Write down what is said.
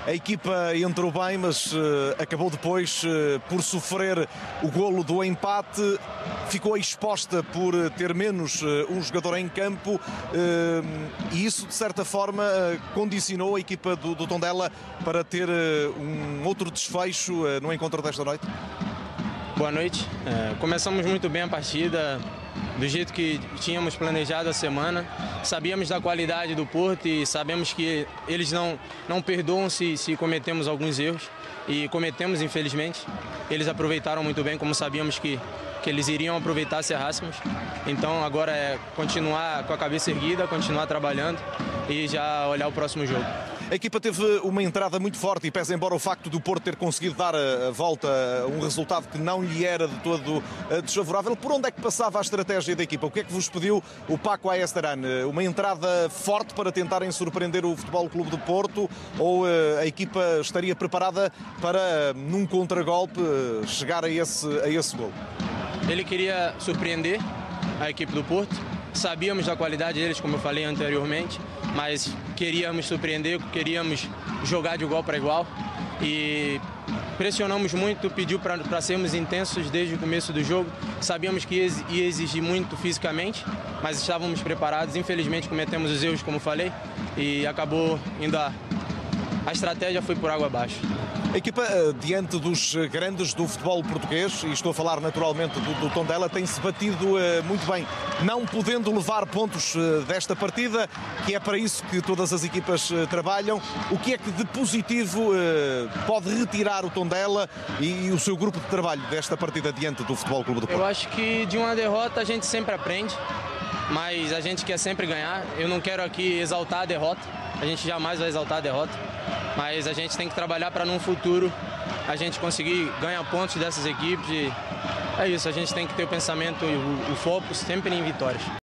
A equipa entrou bem, mas acabou depois por sofrer o golo do empate. Ficou exposta por ter menos um jogador em campo e isso, de certa forma, condicionou a equipa do Tondela para ter um outro desfecho no encontro desta noite. Boa noite. Começamos muito bem a partida, do jeito que tínhamos planejado a semana. Sabíamos da qualidade do Porto e sabemos que eles não perdoam se cometemos alguns erros. E cometemos, infelizmente. Eles aproveitaram muito bem, como sabíamos que eles iriam aproveitar se errássemos. Então agora é continuar com a cabeça erguida, continuar trabalhando e já olhar o próximo jogo. A equipa teve uma entrada muito forte e pese embora o facto do Porto ter conseguido dar a volta a um resultado que não lhe era de todo desfavorável. Por onde é que passava a estratégia da equipa? O que é que vos pediu o Paco Ayestaran? Uma entrada forte para tentarem surpreender o Futebol Clube do Porto ou a equipa estaria preparada para, num contragolpe, chegar a esse gol? Ele queria surpreender a equipe do Porto. Sabíamos da qualidade deles, como eu falei anteriormente, mas queríamos surpreender, queríamos jogar de igual para igual e pressionamos muito, pediu para sermos intensos desde o começo do jogo. Sabíamos que ia exigir muito fisicamente, mas estávamos preparados. Infelizmente cometemos os erros, como falei, e acabou indo a estratégia foi por água abaixo. A equipa, diante dos grandes do futebol português, e estou a falar naturalmente do Tondela, tem-se batido muito bem, não podendo levar pontos desta partida, que é para isso que todas as equipas trabalham. O que é que de positivo pode retirar o Tondela e o seu grupo de trabalho desta partida diante do Futebol Clube do Porto? Eu acho que de uma derrota a gente sempre aprende, mas a gente quer sempre ganhar. Eu não quero aqui exaltar a derrota, a gente jamais vai exaltar a derrota. Mas a gente tem que trabalhar para num futuro a gente conseguir ganhar pontos dessas equipes. E é isso, a gente tem que ter o pensamento e o foco sempre em vitórias.